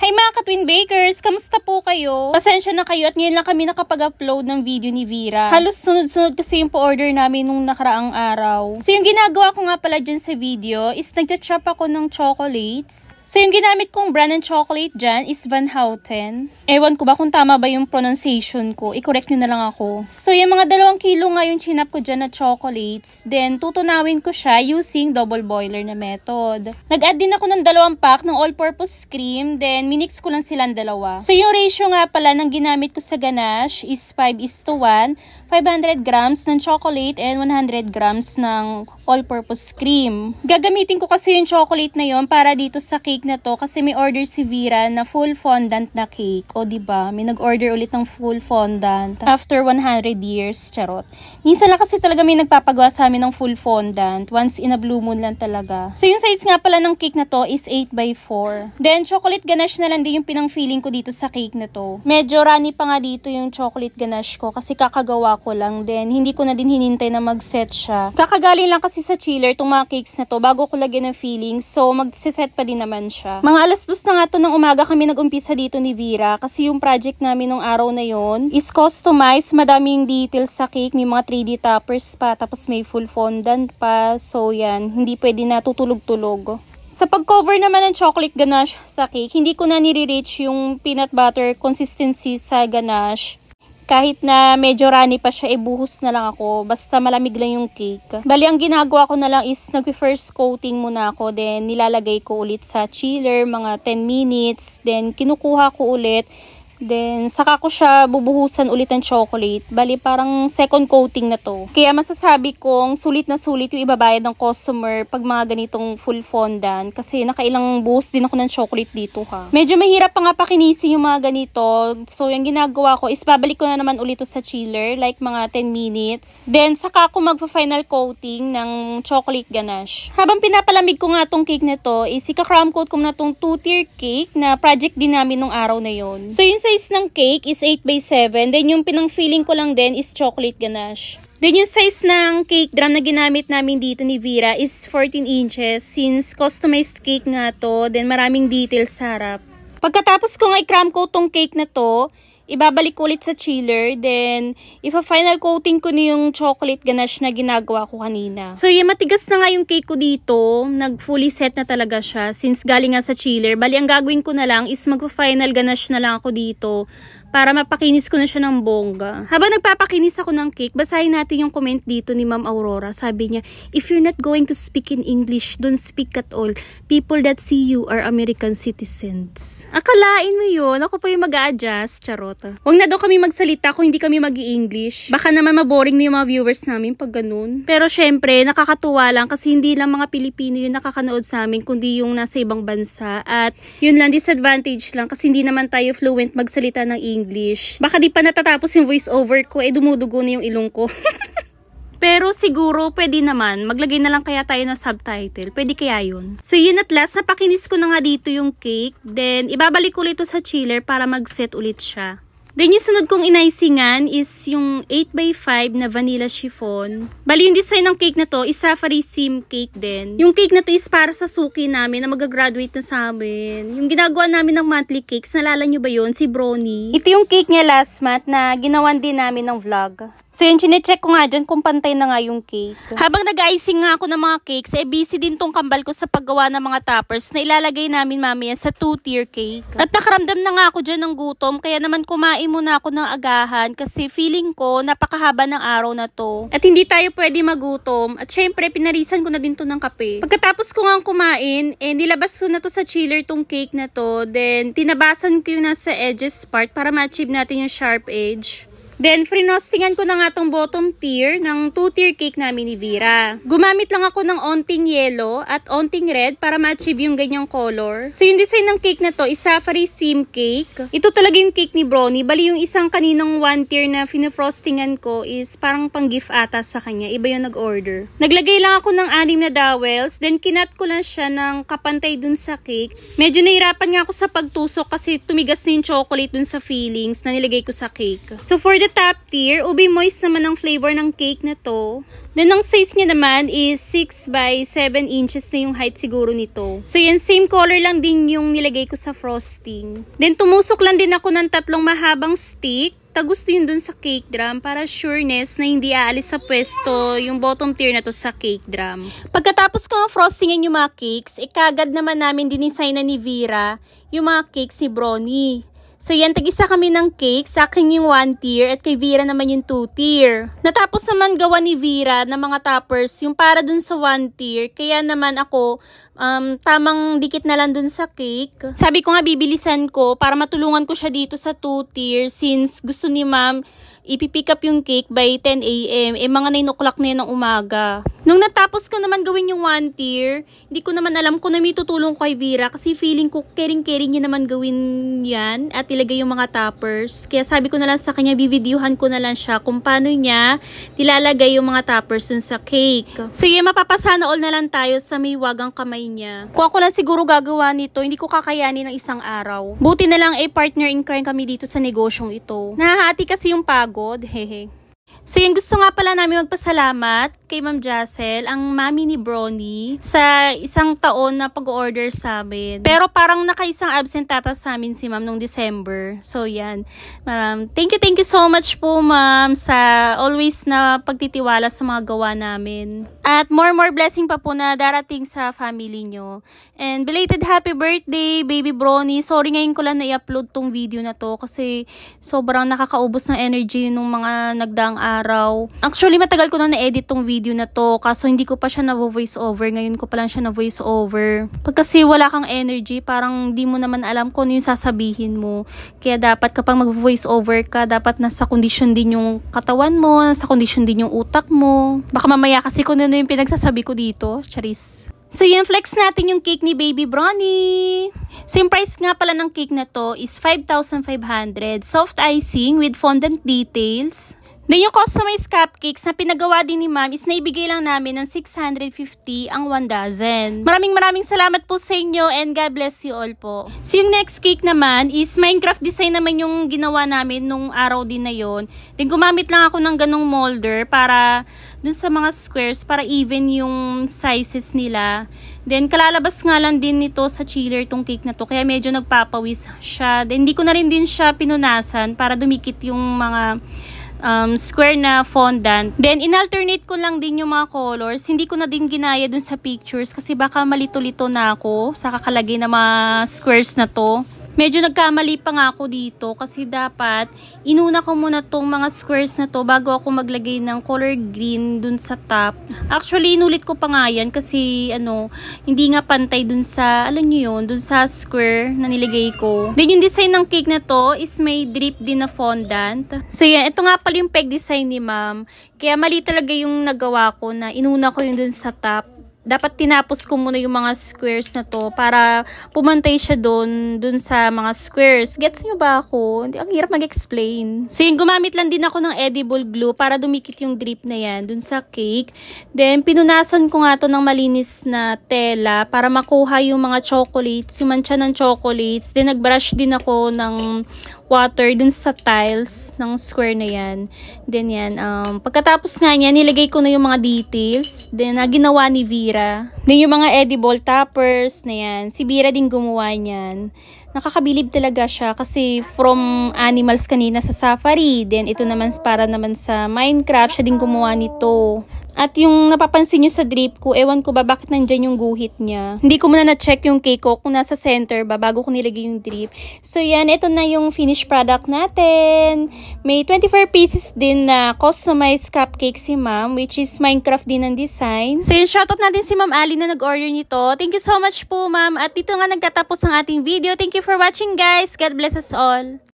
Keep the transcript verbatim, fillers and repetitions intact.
Hi mga ka-Twin Bakers! Kamusta po kayo? Pasensya na kayo at ngayon lang kami nakapag-upload ng video ni Vera. Halos sunod-sunod kasi yung po-order namin nung nakaraang araw. So yung ginagawa ko nga pala dyan sa video is nagcha-chop ako ng chocolates. So yung ginamit kong brand ng chocolate dyan is Van Houten. Ewan ko ba kung tama ba yung pronunciation ko. I-correct nyo na lang ako. So yung mga dalawang kilo nga yung chinap ko dyan na chocolates. Then tutunawin ko siya using double boiler na method. Nag-add din ako ng dalawang pack ng all-purpose cream. Then minix ko lang silang dalawa. So yung ratio nga pala ng ginamit ko sa ganache is five is to one. five hundred grams ng chocolate and one hundred grams ng all-purpose cream. Gagamitin ko kasi yung chocolate na yon para dito sa cake na to kasi may order si Vera na full fondant na cake. O diba, may nag-order ulit ng full fondant after one hundred years, charot. Minsan lang kasi talaga may nagpapagawa sa amin ng full fondant. Once in a blue moon lang talaga. So yung size nga pala ng cake na to is eight by four. Then chocolate ganache na lang din yung pinang-feeling ko dito sa cake na to. Medyo runny pa nga dito yung chocolate ganache ko kasi kakagawa ko lang. Then hindi ko na din hinintay na mag-set siya. Kakagaling lang kasi sa chiller tong mga cakes na to bago ko lagyan ng filling. So mag-set pa din naman siya. Mga alas dos na nga to ng umaga kami nag-umpisa dito ni Vera kasi yung project namin nung araw na yon is customized. Madaming details sa cake. May mga three D toppers pa tapos may full fondant pa. So yan, hindi pwede na tutulog-tulog. Sa pag-cover naman ng chocolate ganache sa cake, hindi ko na nire-reach yung peanut butter consistency sa ganache. Kahit na medyo runny pa siya, ibuhos na lang ako. Basta malamig lang yung cake. Bali, ang ginagawa ko na lang is nag-first coating muna ako. Then, nilalagay ko ulit sa chiller, mga ten minutes. Then, kinukuha ko ulit. Then, saka ko siya bubuhusan ulit ng chocolate. Bali, parang second coating na to. Kaya masasabi kong sulit na sulit yung ibabayad ng customer pag mga ganitong full fondant. Kasi nakailang buhos din ako ng chocolate dito ha. Medyo mahirap pa nga pakinisin yung mga ganito. So, yung ginagawa ko is babalik ko na naman ulit to sa chiller. Like mga ten minutes. Then, saka ko magpa-final coating ng chocolate ganache. Habang pinapalamig ko nga tong cake na to, is ika-crumb coat ko na tong two-tier cake na project din namin nung araw na yon. So, yung size ng cake is eight by seven. Then yung pinang-filling ko lang din is chocolate ganache. Then yung size ng cake drum na ginamit namin dito ni Vera is fourteen inches. Since customized cake nga to, then maraming details sa harap. Pagkatapos ko nga i-crumb coat tong cake na to, ibabalik ulit sa chiller. Then, ipa-final coating ko na yung chocolate ganache na ginagawa ko kanina. So, yung matigas na nga yung cake ko dito. Nag-fully set na talaga siya since galing nga sa chiller. Bali, ang gagawin ko na lang is magpa-final ganache na lang ako dito para mapakinis ko na siya ng bongga. Habang nagpapakinis ako ng cake, basahin natin yung comment dito ni Ma'am Aurora. Sabi niya, if you're not going to speak in English, don't speak at all. People that see you are American citizens. Akalain mo yun. Ako pa yung mag-a-adjust. Charot. Huwag na daw kami magsalita kung hindi kami mag-i-English. Baka naman maboring na yung mga viewers namin pag ganun. Pero syempre, nakakatuwa lang kasi hindi lang mga Pilipino yung nakakanood sa amin, kundi yung nasa ibang bansa. At yun lang, disadvantage lang kasi hindi naman tayo fluent magsalita ng English. English. Baka di pa natatapos yung voice over ko, eh dumudugo na yung ilong ko. Pero siguro pwede naman, maglagay na lang kaya tayo ng subtitle. Pwede kaya yun. So yun at last, napakinis ko na nga dito yung cake. Then ibabalik ulit ito sa chiller para mag-set ulit siya. Then yung sunod kong inaisingan is yung eight by five na vanilla chiffon. Bali yung design ng cake na to is safari theme cake din. Yung cake na to is para sa suki namin na mag-graduate na sa amin. Yung ginagawa namin ng monthly cakes, nalala nyo ba yun? Si Brony. Ito yung cake niya last month na ginawan din namin ng vlog. So yun, chinecheck ko nga dyan kung pantay na nga yung cake. Habang nag-icing nga ako ng mga cakes, eh busy din tong kambal ko sa paggawa ng mga toppers na ilalagay namin mamaya sa two-tier cake. At nakaramdam na nga ako dyan ng gutom, kaya naman kumain muna ako ng agahan kasi feeling ko napakahaba ng araw na to. At hindi tayo pwede magutom. At syempre, pinarisan ko na din to ng kape. Pagkatapos ko nga kumain, eh nilabas ko na to sa chiller tong cake na to. Then, tinabasan ko yung nasa edges part para ma-achieve natin yung sharp edge. Then, frinostingan ko na nga tong bottom tier ng two-tier cake namin ni Vera. Gumamit lang ako ng onting yellow at onting red para ma-achieve yung ganyang color. So, yung design ng cake na to is safari theme cake. Ito talaga yung cake ni Brony. Bali, yung isang kaninang one tier na finofrostingan ko is parang pang-gift ata sa kanya. Iba yung nag-order. Naglagay lang ako ng anim na dowels. Then, kinat ko lang siya ng kapantay dun sa cake. Medyo nahirapan nga ako sa pagtusok kasi tumigas na yung chocolate dun sa fillings na nilagay ko sa cake. So, for the top tier, ubi moist naman ang flavor ng cake na to. Then, ang size niya naman is six by seven inches na yung height siguro nito. So, yan, same color lang din yung nilagay ko sa frosting. Then, tumusok lang din ako ng tatlong mahabang stick. Tagusto yun dun sa cake drum para sureness na hindi aalis sa pwesto yung bottom tier na to sa cake drum. Pagkatapos ko frostingin yung mga cakes, ikagad naman namin dinisign na ni Vera yung mga cakes ni Brownie. So yan, tag-isa kami ng cake, sa akin yung one tier at kay Vera naman yung two tier. Natapos naman gawa ni Vera ng mga toppers yung para dun sa one tier, kaya naman ako um, tamang dikit na lang dun sa cake. Sabi ko nga bibilisan ko para matulungan ko siya dito sa two tier since gusto ni ma'am ipipick up yung cake by ten A M Eh mga nine o'clock na yun ng umaga. Nung natapos ko naman gawin yung one tier, hindi ko naman alam kung na may tutulong ko kay Vera kasi feeling ko caring-caring niya naman gawin yan at ilagay yung mga toppers. Kaya sabi ko na lang sa kanya, bivideohan ko na lang siya kung paano niya nilalagay yung mga toppers dun sa cake. Sige, mapapasana all na lang tayo sa may wagang kamay niya. Kung ako lang siguro gagawa nito, hindi ko kakayanin ng isang araw. Buti na lang ay partner in crime kami dito sa negosyong ito. Nahahati kasi yung pagod, hehe. So yung gusto nga pala namin magpasalamat kay Ma'am Jacel, ang mami ni Brownie, sa isang taon na pag-order sa amin. Pero parang nakaisang absent tata sa amin si Ma'am nung December. So yan, maram, thank you, thank you so much po Ma'am sa always na pagtitiwala sa mga gawa namin. At more more blessing pa po na darating sa family nyo. And belated happy birthday, baby Brownie. Sorry ngayon ko lang na-upload tong video na to kasi sobrang nakakaubos ng energy nung mga nagdaang araw. Actually, matagal ko na na-edit tong video na to kaso hindi ko pa siya na-voice over. Ngayon ko pa lang siya na-voice over. Pag kasi wala kang energy, parang di mo naman alam kung ano yung sasabihin mo. Kaya dapat kapag mag-voice over ka, dapat nasa condition din yung katawan mo, nasa condition din yung utak mo. Baka mamaya kasi kung ano yung pinagsasabi ko dito. Charis. So yan, flex natin yung cake ni Baby Brownie. So yung price nga pala ng cake na to is five thousand five hundred. Soft icing with fondant details. Then yung customized cupcakes na pinagawa din ni Ma'am is naibigay lang namin ng six hundred fifty ang one dozen. Maraming maraming salamat po sa inyo and God bless you all po. So yung next cake naman is Minecraft design naman yung ginawa namin nung araw din na yon. Then gumamit lang ako ng ganong molder para dun sa mga squares para even yung sizes nila. Then kalalabas nga lang din nito sa chiller tong cake na to kaya medyo nagpapawis siya. Then hindi ko na rin din siya pinunasan para dumikit yung mga Um, square na fondant. Then, in-alternate ko lang din yung mga colors. Hindi ko na din ginaya dun sa pictures kasi baka malito-lito na ako sa kakalagay na mga squares na to. Medyo nagkamali pa nga ako dito kasi dapat inuna ko muna tong mga squares na to bago ako maglagay ng color green dun sa top. Actually, inulit ko pa nga yan kasi ano, hindi nga pantay dun sa, alam nyo yun, dun sa square na nilagay ko. Then yung design ng cake na to is may drip din na fondant. So yan, ito nga pala yung peg design ni Ma'am. Kaya mali talaga yung nagawa ko na inuna ko yung dun sa top. Dapat tinapos ko muna yung mga squares na to para pumantay siya doon dun sa mga squares. Gets nyo ba ako? Ang hirap mag-explain. So yung gumamit lang din ako ng edible glue para dumikit yung drip na yan dun sa cake. Then pinunasan ko nga to ng malinis na tela para makuha yung mga chocolates, yung mancha ng chocolates. Then nagbrush din ako ng water dun sa tiles ng square na yan. Then yan, um, pagkatapos nga niya, nilagay ko na yung mga details. Then na ginawa ni Vera. Then yung mga edible toppers na yan, si Vera din gumawa niyan. Nakakabilib talaga siya kasi from animals kanina sa safari. Then ito naman para naman sa Minecraft, siya din gumawa nito. At yung napapansin nyo sa drip ko, ewan ko ba bakit nandyan yung guhit niya. Hindi ko muna na-check yung cake ko kung nasa center ba bago ko nilagay yung drip. So yan, ito na yung finished product natin. May twenty-four pieces din na customized cupcake si Ma'am, which is Minecraft din ang design. So yun, shoutout natin si Ma'am Ali na nag-order nito. Thank you so much po Ma'am. At dito nga nagtatapos ang ating video. Thank you for watching guys. God bless us all.